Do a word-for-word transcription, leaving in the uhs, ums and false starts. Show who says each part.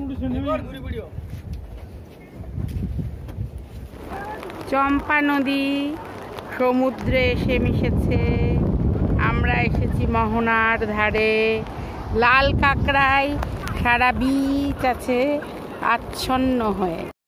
Speaker 1: চম্পা নদী সমুদ্রে এসে মিশেছে। আমরা এসেছি মোহনার ধারে। লাল কাঁকড়ায় সারা বিচ আছে আচ্ছন্ন হয়ে।